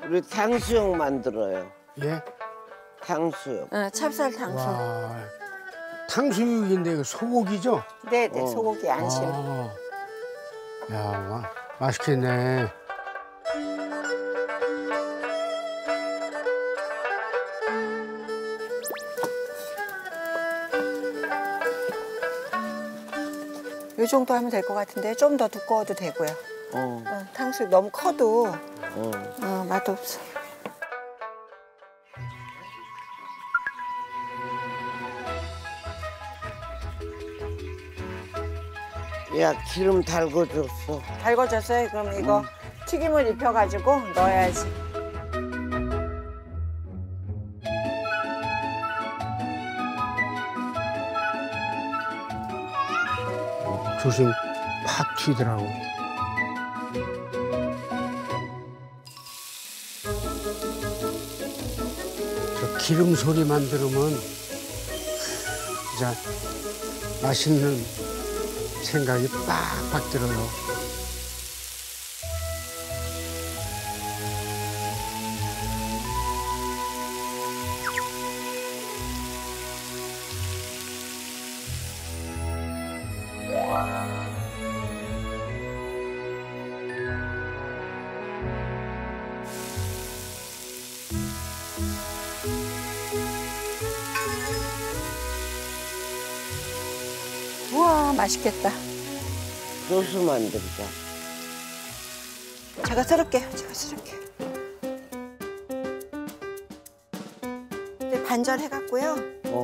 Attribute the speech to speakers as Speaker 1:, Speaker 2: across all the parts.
Speaker 1: 우리 탕수육 만들어요.
Speaker 2: 예?
Speaker 1: 탕수육.
Speaker 3: 응, 찹쌀 탕수육.
Speaker 2: 와, 탕수육인데 이거 소고기죠?
Speaker 3: 네네, 소고기 안심.
Speaker 2: 야, 맛있겠네.
Speaker 3: 이 정도 하면 될 것 같은데 좀 더 두꺼워도 되고요. 탕수육 너무 커도 맛없어.
Speaker 1: 야, 기름 달궈줬어.
Speaker 3: 달궈졌어요? 그럼 이거 튀김을 입혀가지고 넣어야지.
Speaker 2: 조심, 팍 튀더라고. 저 기름 소리만 들으면 진짜 맛있는 생각이 빡빡 들어요.
Speaker 3: 우와, 맛있겠다.
Speaker 1: 소스 만들자.
Speaker 3: 제가 썰을게요. 제가 썰을게요. 이제 반절 해갖고요.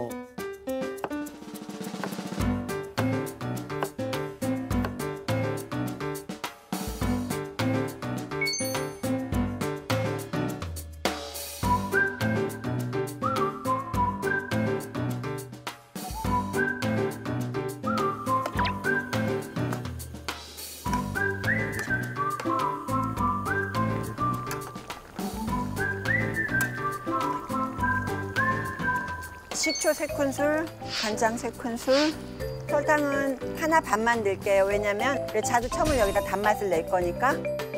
Speaker 3: 식초 3큰술, 간장 3큰술, 설탕은 하나 반만 넣을게요. 왜냐면 자두청을 여기다 단맛을 낼 거니까.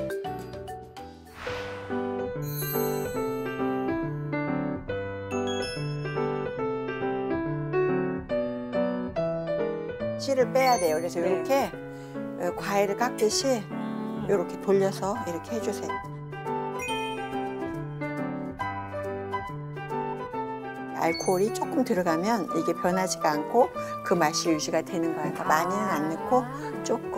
Speaker 3: 씨를 빼야 돼요. 그래서 이렇게 과일을 깎듯이 이렇게 돌려서 이렇게 해주세요. 알코올이 조금 들어가면 이게 변하지가 않고 그 맛이 유지가 되는 거예요. 그러니까 많이는 안 넣고 조금.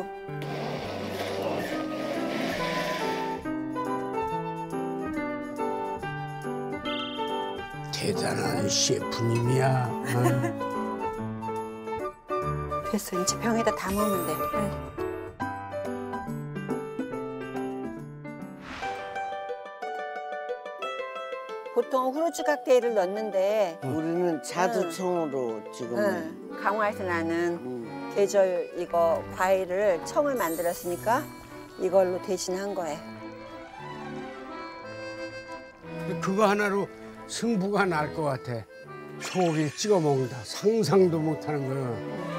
Speaker 2: 대단한 셰프님이야.
Speaker 3: 됐어. 이제 병에다 담으면 돼. 보통 후르츠 칵테일을 넣는데
Speaker 1: 우리는 자두청으로 지금.
Speaker 3: 강화에서 나는 계절 이거 과일을 청을 만들었으니까 이걸로 대신한 거예요.
Speaker 2: 그거 하나로 승부가 날 것 같아. 소고기를 찍어 먹는다. 상상도 못하는 거야.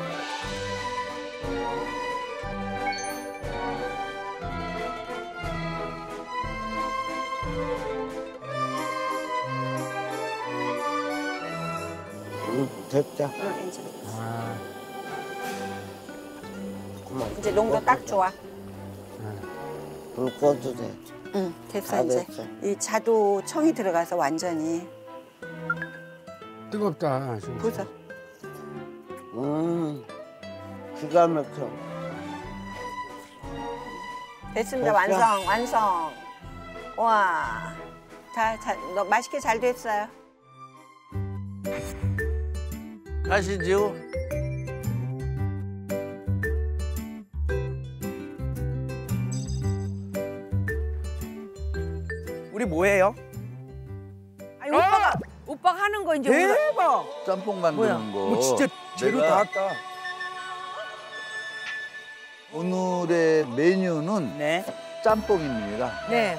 Speaker 1: 됐다.
Speaker 3: 이제. 이제 농도 딱 좋아.
Speaker 1: 불 꺼도 돼.
Speaker 3: 응, 됐어 이제.
Speaker 1: 됐어.
Speaker 3: 이 자두청이 들어가서 완전히.
Speaker 2: 뜨겁다.
Speaker 3: 보자.
Speaker 1: 기가 막혀.
Speaker 3: 됐습니다.
Speaker 1: 됐어?
Speaker 3: 완성. 와, 너 맛있게 잘 됐어요.
Speaker 4: 가시죠.
Speaker 5: 우리 뭐해요?
Speaker 6: 아니, 오빠가 하는 거 이제
Speaker 5: 대박!
Speaker 4: 짬뽕 만드는 거.
Speaker 5: 뭐 진짜 재료 다 왔다.
Speaker 4: 오늘의 메뉴는
Speaker 5: 네.
Speaker 4: 짬뽕입니다.
Speaker 6: 네.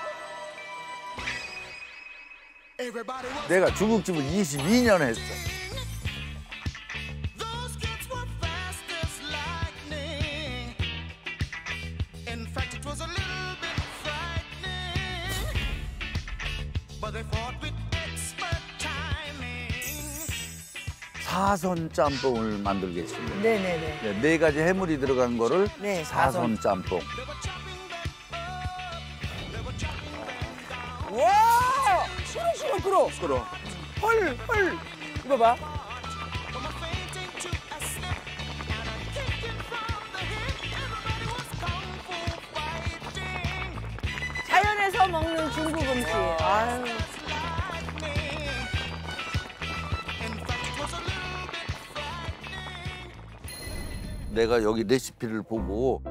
Speaker 4: 내가 중국집을 22년 했어. 사선 짬뽕을 만들겠습니다.
Speaker 3: 네네네.
Speaker 4: 네, 4가지 해물이 들어간 거를
Speaker 3: 네.
Speaker 4: 사선 짬뽕.
Speaker 5: 와! 끓어. 헐. 이거 봐.
Speaker 6: 자연에서 먹는 중국 음식. 아유.
Speaker 4: 내가 여기 레시피를 보고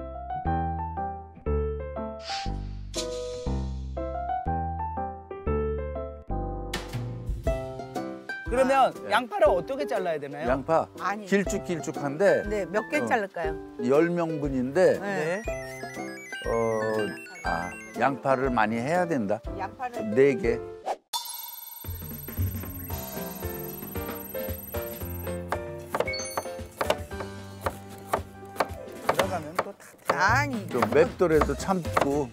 Speaker 5: 그러면 양파를 어떻게 잘라야 되나요?
Speaker 4: 양파
Speaker 3: 아니.
Speaker 4: 길쭉길쭉한데
Speaker 3: 네, 몇 개 자를까요?
Speaker 4: 10명분인데
Speaker 3: 네.
Speaker 4: 양파를 많이 해야 된다.
Speaker 3: 양파는
Speaker 4: 4개.
Speaker 5: 들어가면 또 다.
Speaker 3: 아니.
Speaker 4: 좀 맵더라도 참고.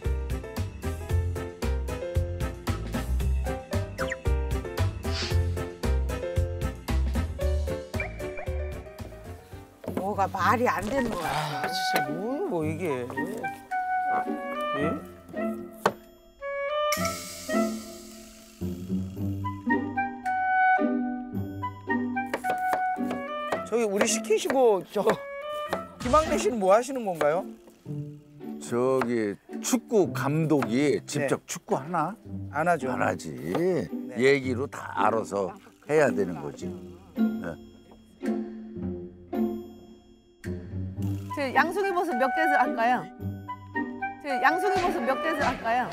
Speaker 3: 뭐가 말이 안 되는 거야.
Speaker 5: 아, 진짜 뭐 이게. 예? 저기 우리 시키시고 김학래 씨는 뭐 하시는 건가요?
Speaker 4: 저기 축구 감독이 직접 축구 하나?
Speaker 5: 안 하죠.
Speaker 4: 안 하지. 얘기로 다 알아서 해야 되는 거지. 네.
Speaker 6: 저 양송이 버섯 몇 개에서 할까요? 저 양송이 버섯 몇 개에서 할까요?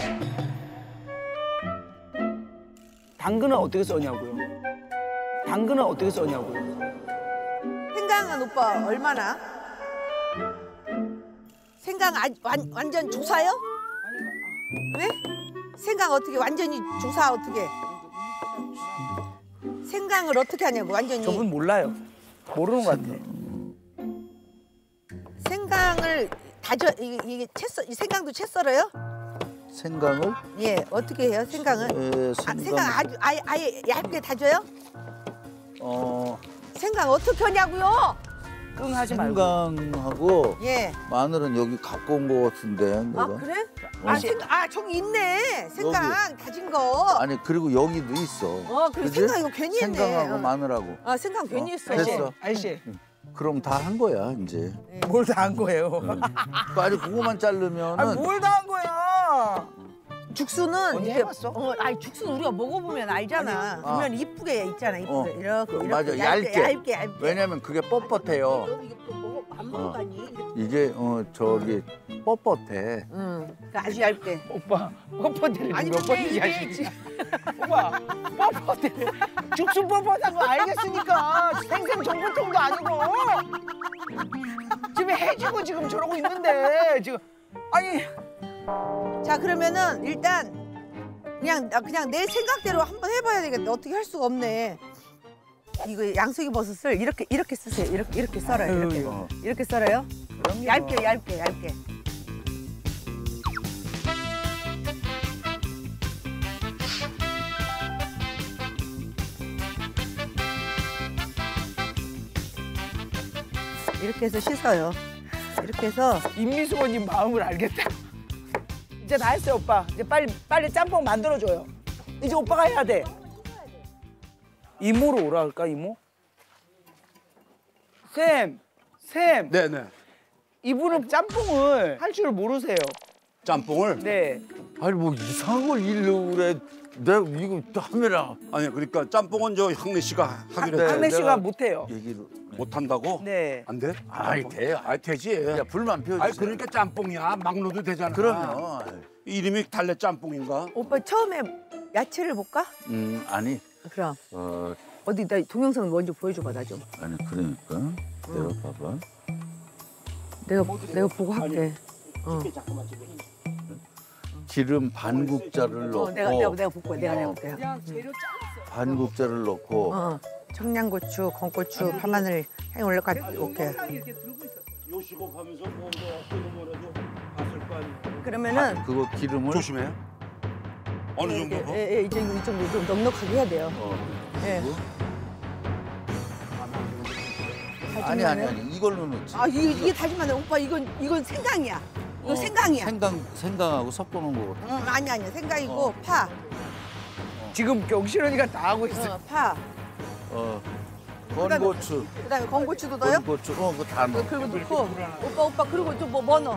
Speaker 5: 당근은 어떻게 써냐고요? 당근은 어떻게 써냐고요?
Speaker 3: 생강은 오빠 얼마나? 생강 완전 조사요? 왜? 생강 어떻게 완전히 조사 어떻게? 생강을 어떻게 하냐고 완전히.
Speaker 5: 저분 몰라요. 모르는 것 같아.
Speaker 3: 생강을 다져 이게 이 생강도 채 썰어요?
Speaker 4: 생강을?
Speaker 3: 예, 어떻게 해요? 생강을? 생강 아예 얇게 다져요? 생강 어떻게 하냐고요?
Speaker 5: 끙 하지 말고.
Speaker 4: 생강하고
Speaker 3: 예.
Speaker 4: 마늘은 여기 갖고 온 거 같은데 내가.
Speaker 3: 아 그래? 저기 있네. 생강 다진 거.
Speaker 4: 아니 그리고 여기도 있어.
Speaker 3: 그래
Speaker 4: 그지?
Speaker 3: 생강 이거 괜히 했네.
Speaker 4: 생강하고 마늘하고.
Speaker 3: 생강 괜히 했어.
Speaker 4: 됐어.
Speaker 5: 아저씨,
Speaker 4: 그럼 다 한 거야 이제.
Speaker 5: 뭘 다 한 거예요?
Speaker 4: 아니 그거만 자르면은
Speaker 5: 뭘 다 한 거야?
Speaker 3: 죽수는
Speaker 5: 언제
Speaker 3: 이렇게
Speaker 5: 해봤어?
Speaker 3: 아니 죽수는 우리가 먹어보면 알잖아. 보면 이쁘게 있잖아. 이쁘게 이렇게 이렇게
Speaker 4: 맞아, 얇게.
Speaker 3: 얇게.
Speaker 4: 왜냐면 그게 뻣뻣해요.
Speaker 3: 이게 또 안 먹어가니?
Speaker 4: 이게 저기 뻣뻣해.
Speaker 3: 그러니까 아주 얇게.
Speaker 5: 오빠, 뻣뻣해를
Speaker 3: 아니,
Speaker 5: 몇
Speaker 3: 근데
Speaker 5: 번인지
Speaker 3: 이게
Speaker 5: 아시지? 오빠, 뻣뻣해. 죽순 뻣뻣한 거 알겠으니까 생생 정보통도 아니고 지금 해지고 지금 저러고 있는데 지금 아니.
Speaker 3: 자 그러면은 일단 그냥 내 생각대로 한번 해봐야 되겠다. 어떻게 할 수가 없네. 이거 양송이 버섯을 이렇게 쓰세요. 이렇게 썰어요. 이렇게 썰어요.
Speaker 5: 그럼요.
Speaker 3: 얇게. 이렇게 해서 씻어요. 이렇게 해서
Speaker 5: 임미숙언님 마음을 알겠다. 이제 다 했어요, 오빠. 이제 빨리 짬뽕 만들어줘요. 이제 오빠가 해야 돼. 이모로 오라 할까, 이모? 쌤.
Speaker 2: 네네.
Speaker 5: 이분은 짬뽕을 할 줄 모르세요.
Speaker 2: 짬뽕을?
Speaker 5: 네.
Speaker 4: 아니 뭐 이상한 걸 일로 그래. 내가 이거 또 하느라
Speaker 2: 아니 그러니까 짬뽕은 저 향래 씨가 하기로
Speaker 4: 네,
Speaker 2: 했는데
Speaker 5: 황래 씨가
Speaker 4: 내가
Speaker 5: 못해요.
Speaker 4: 얘기를.
Speaker 2: 못한다고?
Speaker 5: 네.
Speaker 2: 안 돼?
Speaker 4: 아이 돼.
Speaker 2: 아 되지.
Speaker 4: 야 불만 피워주세요.
Speaker 2: 아니 그러니까 짬뽕이야. 막 넣어도 되잖아.
Speaker 4: 그럼요.
Speaker 2: 이름이 달래 짬뽕인가?
Speaker 3: 오빠 처음에 야채를 볼까?
Speaker 4: 아니.
Speaker 3: 그럼
Speaker 4: 어
Speaker 3: 어디 나 동영상 먼저 보여줘봐 나 좀.
Speaker 4: 아니 그러니까 내가 봐봐.
Speaker 3: 내가 보고 할게.
Speaker 4: 기름 반국자를 넣고
Speaker 3: 내가 볼 거야. 내가 볼게.
Speaker 4: 반국자를 넣고
Speaker 3: 청양고추, 건고추, 파마늘, 향 올려가지고 올게.
Speaker 2: 요식업하면서 뭐 어떤 거라도 봤을 거 아니야.
Speaker 3: 그러면은
Speaker 4: 그거 기름을
Speaker 2: 조심해요.
Speaker 7: 어느 정도?
Speaker 3: 예, 이 정도 좀 넉넉하게 해야 돼요. 예.
Speaker 4: 아니 이걸로 넣지.
Speaker 3: 아 이게 다시마 돼. 오빠 이건 생강이야. 이거 생강이야.
Speaker 4: 생강하고 섞어놓은 거거든.
Speaker 3: 응, 아니 생강이고 파.
Speaker 5: 지금 경실언니가 다 하고 있어.
Speaker 3: 파.
Speaker 4: 건고추.
Speaker 3: 그다음에 건고추도 넣어요?
Speaker 4: 건고추. 그거 다 넣어.
Speaker 3: 그리고 넣고 오빠 그리고 좀 뭐 넣어?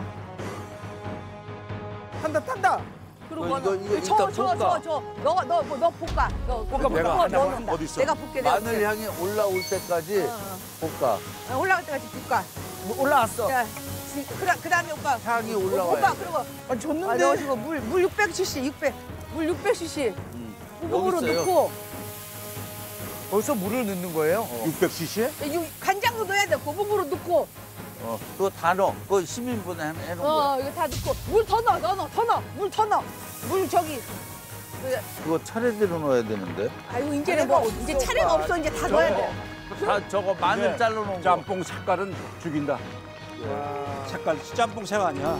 Speaker 5: 탄다.
Speaker 3: 그리고
Speaker 4: 이거
Speaker 3: 넣어.
Speaker 4: 일단 볶아.
Speaker 3: 너 볶아.
Speaker 5: 볶아.
Speaker 3: 내가 넣는다.
Speaker 7: 어디 있어?
Speaker 3: 내가 볶게.
Speaker 4: 마늘 향이 올라올 때까지 볶아.
Speaker 3: 올라갈 때까지 볶아.
Speaker 5: 올라왔어.
Speaker 3: 자, 그다음에 오빠.
Speaker 4: 향이 올라와야
Speaker 3: 오빠
Speaker 4: 돼.
Speaker 3: 그리고
Speaker 5: 아, 줬는데.
Speaker 3: 넣어주고 물 600cc 물 600cc 우봉으로
Speaker 4: 여기 있어요.
Speaker 3: 넣고
Speaker 5: 벌써 물을 넣는 거예요?
Speaker 7: 600cc?
Speaker 3: 간장도 넣어야 돼. 고봉으로 넣고
Speaker 4: 그거 다 넣어. 그거 10인분 해놓은 거야.
Speaker 3: 이거 다 넣고 물 더 넣어. 물 더 넣어. 물 저기
Speaker 4: 그거 차례대로 넣어야 되는데.
Speaker 3: 아이고 이제는 뭐 이제 차례가 없어. 이제 다 넣어야 돼.
Speaker 4: 다 저거 마늘
Speaker 7: 네.
Speaker 4: 잘라놓은 거.
Speaker 7: 짬뽕 색깔은 죽인다. 색깔 짬뽕 색 아니야.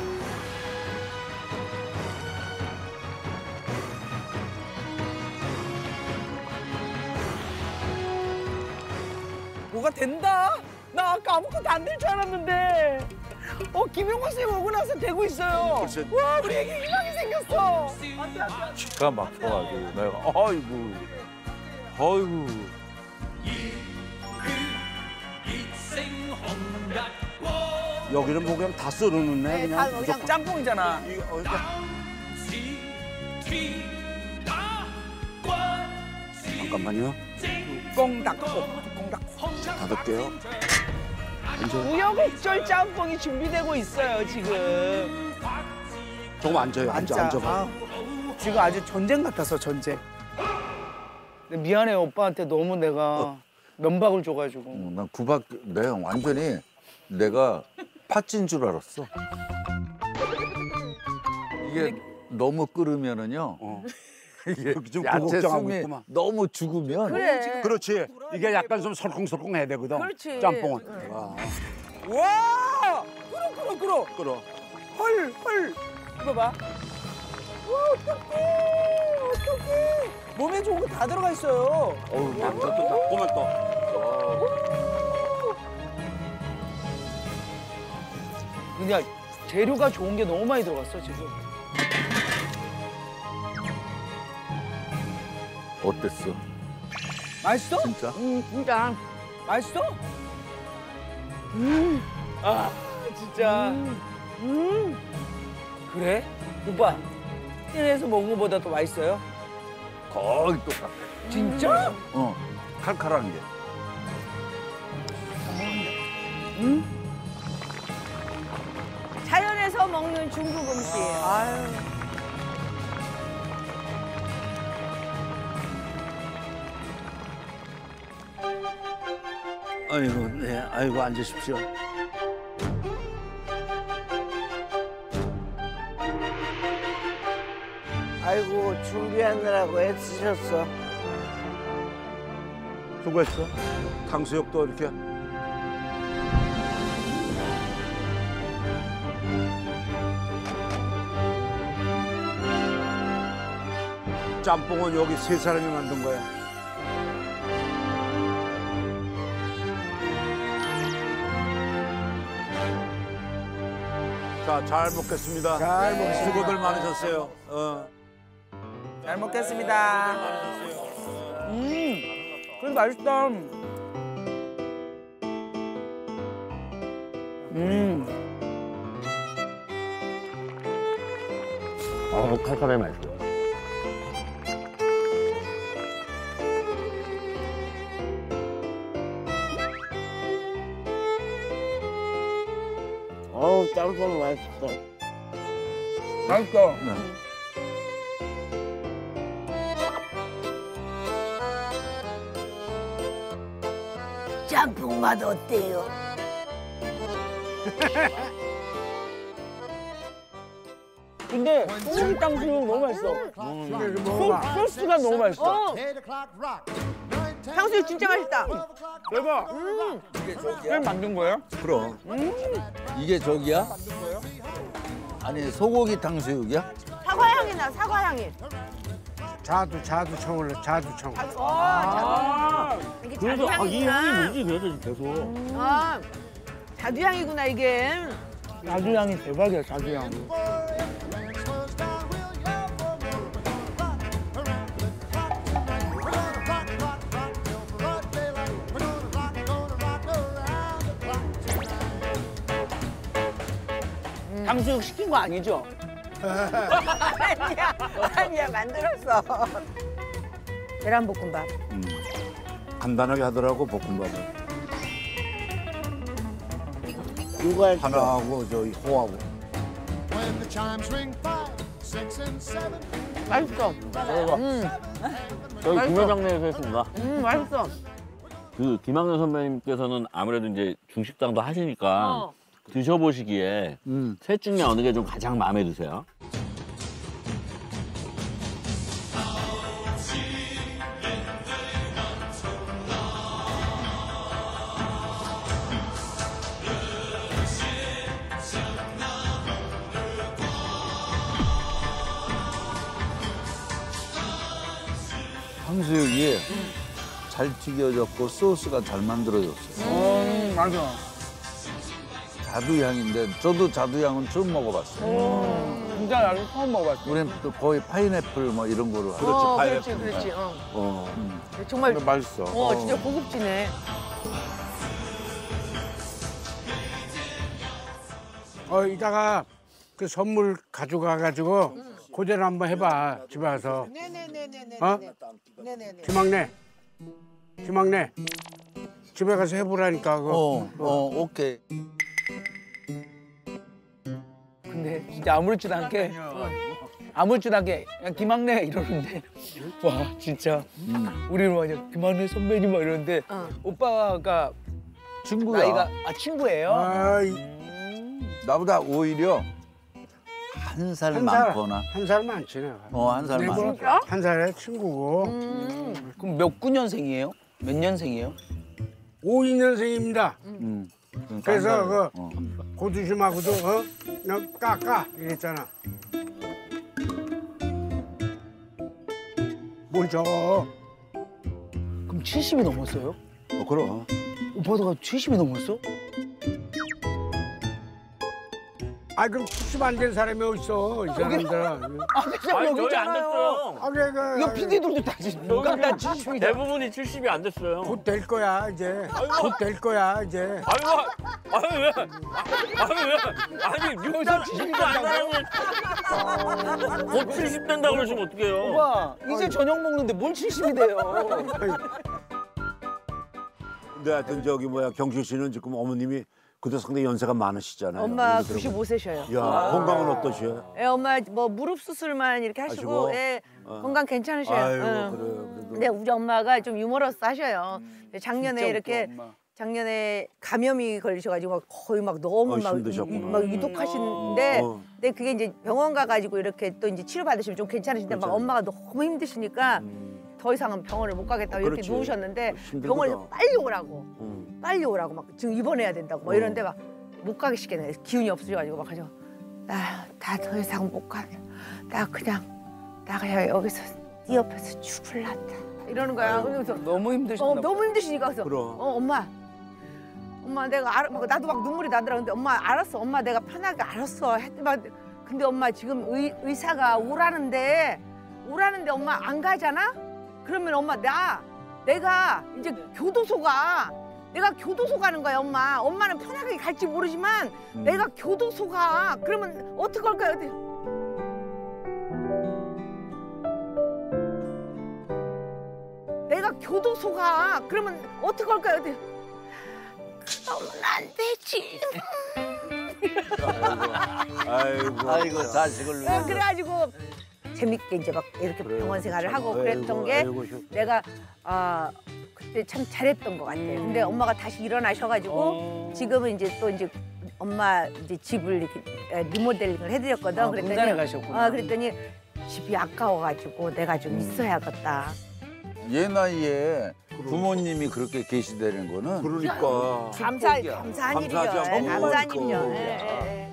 Speaker 5: 뭐가 된다? 나 아까 아무것도 안 될 줄 알았는데. 김용건 쌤 오고 나서 되고 있어요.
Speaker 7: 글쎄.
Speaker 5: 와, 우리 애기 희망이 생겼어. 안 돼.
Speaker 4: 기가 막혀가지고 내가 아이고.
Speaker 7: 여기는 뭐 그냥 다 썰어놓네.
Speaker 3: 다
Speaker 7: 그냥.
Speaker 3: 그냥
Speaker 5: 짬뽕이잖아.
Speaker 7: 잠깐만요.
Speaker 5: 꽁닥콩.
Speaker 7: 닫을게요.
Speaker 5: 우여곡절 짬뽕이 준비되고 있어요, 지금.
Speaker 7: 조금 앉아요. 앉아봐.
Speaker 5: 아, 지금 아주 전쟁 같았어, 전쟁. 근데 미안해, 오빠한테 너무 내가 면박을 줘가지고.
Speaker 4: 난 내가 완전히 내가 팥진 줄 알았어. 이게 너무 끓으면은요. 이게
Speaker 7: 좀
Speaker 4: 야채
Speaker 7: 걱정하고
Speaker 4: 숨이
Speaker 7: 있구만.
Speaker 4: 너무 죽으면
Speaker 3: 그래.
Speaker 7: 그렇지. 이게 약간 좀 설컹설컹 해야 되거든.
Speaker 3: 그렇지.
Speaker 7: 짬뽕은. 와,
Speaker 5: 와! 끓어.
Speaker 7: 끓어.
Speaker 5: 헐. 이거 봐. 와, 어떡해. 몸에 좋은 거 다 들어가 있어요.
Speaker 7: 어우, 또 보면 또.
Speaker 5: 그냥 재료가 좋은 게 너무 많이 들어갔어, 지금.
Speaker 4: 어땠어?
Speaker 5: 맛있어?
Speaker 4: 진짜?
Speaker 3: 진짜.
Speaker 5: 맛있어? 아, 진짜. 그래? 오빠, 시내에서 먹은 거보다 더 맛있어요?
Speaker 4: 거의 똑같아.
Speaker 5: 진짜?
Speaker 4: 칼칼한 게.
Speaker 3: 자연에서 먹는 중국 음식. 아유.
Speaker 7: 아이고, 네. 아이고, 앉으십시오.
Speaker 1: 아이고 준비하느라고 애쓰셨어.
Speaker 7: 수고했어. 탕수육도 이렇게. 짬뽕은 여기 세 사람이 만든 거야. 자, 잘 먹겠습니다.
Speaker 5: 잘 먹겠습니다.
Speaker 7: 수고들 많으셨어요.
Speaker 5: 잘 먹겠습니다. 그래도 맛있다.
Speaker 2: 칼칼하게 맛있어.
Speaker 1: 어우 짬뽕 맛있어.
Speaker 5: 맛있어.
Speaker 1: 짬뽕 맛 어때요?
Speaker 5: 근데 소고기 탕수육 너무 맛있어. 소스가 너무 맛있어.
Speaker 3: 탕수육 진짜 맛있다.
Speaker 5: 대박. 왜 만든 거예요?
Speaker 7: 그럼.
Speaker 4: 이게 저기야? 아니 소고기 탕수육이야?
Speaker 3: 사과 향이 나. 사과 향이.
Speaker 2: 자두청을 자두청.
Speaker 6: 이게
Speaker 8: 그래서 이
Speaker 6: 자두향이구나.
Speaker 8: 향이 뭐지? 그래서 계속.
Speaker 6: 아, 자두향이구나 이게.
Speaker 5: 자두향이 대박이야, 자두향. 탕수육 시킨 거 아니죠?
Speaker 3: 아니야 만들었어. 계란볶음밥.
Speaker 4: 간단하게 하더라고 볶음밥을.
Speaker 1: 누가 했어?
Speaker 4: 하나하고 저 호하고.
Speaker 6: 맛있어.
Speaker 8: 저희 구매장내에서 했습니다.
Speaker 6: 맛있어.
Speaker 8: 그 김학래 선배님께서는 아무래도 이제 중식당도 하시니까 드셔보시기에 셋 중에 어느 게 좀 가장 마음에 드세요?
Speaker 4: 탕수육이 잘 튀겨졌고 소스가 잘 만들어졌어요.
Speaker 5: 맞아.
Speaker 4: 자두향인데 저도 자두향은 처음 먹어봤어요.
Speaker 5: 진짜 나도 처음 먹어봤어.
Speaker 4: 우리는 또 거의 파인애플 뭐 이런 거로
Speaker 6: 그렇지. 정말
Speaker 4: 맛있어.
Speaker 6: 진짜 고급지네.
Speaker 2: 이따가 그 선물 가져가가지고 그대로 한번 해봐 집에 가서.
Speaker 3: 네네네네네.
Speaker 2: 어?
Speaker 3: 네네네.
Speaker 2: 김학래 집에 가서 해보라니까 그거.
Speaker 4: 오케이.
Speaker 5: 근데 진짜 아무렇지도 않게 그냥 김학래 이러는데 와 진짜 우리는 완전 김학래 선배님 막 이러는데 오빠가
Speaker 4: 친구야.
Speaker 5: 나이가 친구예요?
Speaker 4: 나보다 오히려 한 살 많거나.
Speaker 2: 한 살 많지 내가.
Speaker 4: 한 살 많아.
Speaker 6: 진짜?
Speaker 2: 한 살에 친구고.
Speaker 5: 그럼 몇 구년생이에요? 몇 년생이에요?
Speaker 2: 52년생입니다. 그래서
Speaker 4: 어.
Speaker 2: 고두심하고도 그냥 깎아 이랬잖아. 뭘 줘?
Speaker 5: 그럼 70이 넘었어요?
Speaker 4: 그럼.
Speaker 5: 오빠가 70이 넘었어?
Speaker 2: 그럼 70 안 된 사람이 어딨어 이 사람들은.
Speaker 5: 아니 여기
Speaker 8: 저희 안
Speaker 5: 있잖아요.
Speaker 8: 됐어요.
Speaker 2: 그래
Speaker 5: 이거 PD들도 다 누가 다 70이다.
Speaker 8: 대부분이 70이 안 됐어요.
Speaker 2: 곧 될 거야 이제. 곧 될 거야 이제.
Speaker 8: 아니 왜? 아니 60도 안 사람이 곧 70 된다 그러시면 어떡해요?
Speaker 5: 오빠 이제 저녁 먹는데 뭘 70이 돼요?
Speaker 7: 근데 하여튼 경실 씨는 지금 어머님이 그도 상당히 연세가 많으시잖아요.
Speaker 6: 엄마
Speaker 7: 얘기 들어보면.
Speaker 6: 95세셔요.
Speaker 7: 야, 건강은 어떠셔요?
Speaker 6: 엄마 뭐 무릎 수술만 이렇게 하시고
Speaker 7: 하시고?
Speaker 6: 건강 괜찮으셔요.
Speaker 7: 아이고,
Speaker 6: 응.
Speaker 7: 그래요. 그래도.
Speaker 6: 근데 우리 엄마가 좀 유머러스 하셔요. 작년에
Speaker 5: 진짜
Speaker 6: 이렇게
Speaker 5: 웃겨, 엄마.
Speaker 6: 작년에 감염이 걸리셔가지고 막 거의 막 너무 막
Speaker 7: 힘드셨구나.
Speaker 6: 유독하신데
Speaker 7: 어.
Speaker 6: 근데 그게 이제 병원 가가지고 이렇게 또 이제 치료 받으시면 좀 괜찮으신데 막 엄마가 너무 힘드시니까 더 이상은 병원을 못 가겠다고 이렇게
Speaker 7: 그렇지.
Speaker 6: 누우셨는데
Speaker 7: 힘들거든.
Speaker 6: 병원에 빨리 오라고 막 지금 입원해야 된다고 막 이러는데 막 못 가게 시키네. 기운이 없으셔가지고 막 하죠. 나 더 이상 못 가. 나 그냥 여기서 네 옆에서 죽을란다. 이러는 거야. 그래서
Speaker 5: 너무 힘드셨나 봐.
Speaker 6: 너무 힘드시니까 그래서
Speaker 7: 그럼.
Speaker 6: 엄마 내가 나도 막 눈물이 나더라. 근데 엄마 알았어. 엄마 내가 편하게 알았어. 했더만 근데 엄마 지금 의사가 오라는데 엄마 안 가잖아? 그러면 엄마 내가 이제 교도소 가는 거야, 엄마. 엄마는 편하게 갈지 모르지만 내가 교도소 가. 그러면 어떡할 거야? 내가 교도소 가. 그러면 어떡할 거야? 그러면 안 되지.
Speaker 4: 아이고 자식을 위해.
Speaker 6: 그래가지고 재밌게 이제 막 이렇게 병원 생활을 하고 그랬던 게 내가 그때 참 잘했던 것 같아. 근데 엄마가 다시 일어나셔가지고 지금은 이제 또 이제 엄마 이제 집을 이렇게 리모델링을 해드렸거든.
Speaker 5: 군산에 가셨구나.
Speaker 6: 그랬더니 집이 아까워가지고 내가 좀 있어야겠다.
Speaker 4: 얘 나이에 부모님이 그렇게 계시다는 거는
Speaker 7: 그러니까.
Speaker 6: 감사한 일이죠.
Speaker 7: 감사하지.
Speaker 6: 감사한
Speaker 7: 어머,
Speaker 6: 일이죠.
Speaker 7: 그러니까.
Speaker 6: 예.